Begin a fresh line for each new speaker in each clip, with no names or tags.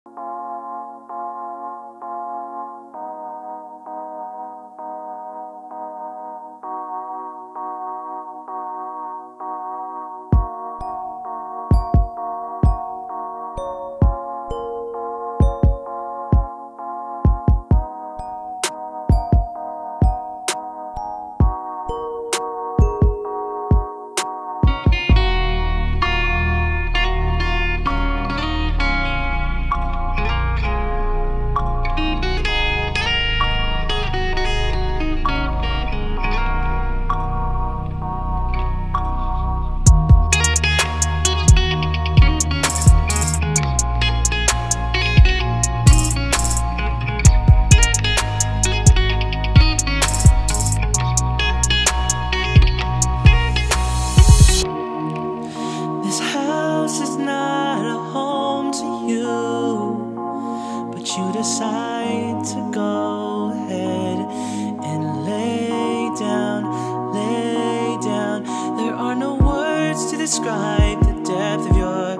You decide to go ahead and lay down. There are no words to describe the depth of your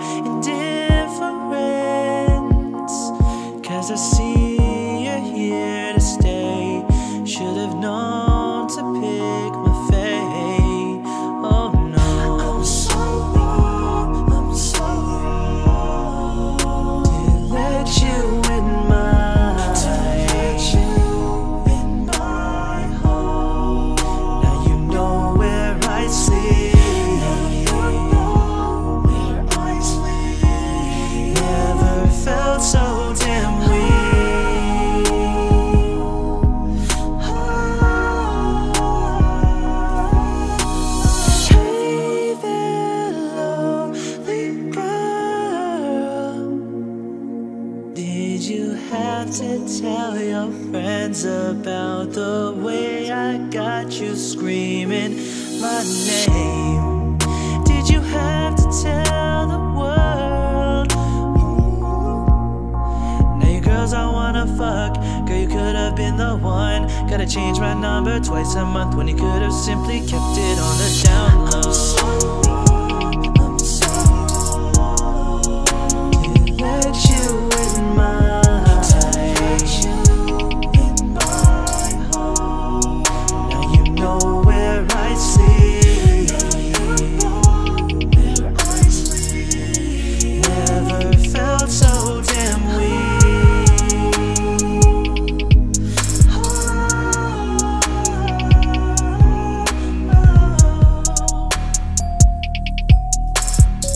indifference, 'cause I see you're here to stay. Should have known to pick my fate. Oh no, I'm so wrong, I'm so wrong to let you in my home. Now you know where I sleep. Never felt so damn weak. Hey there, lonely girl, did you have to tell your friends about the way I got you screaming my name? Did you have to tell the world? Now your girls I wanna fuck. Girl, you could have been the one. Gotta change my number twice a month when you could have simply kept it on the down low.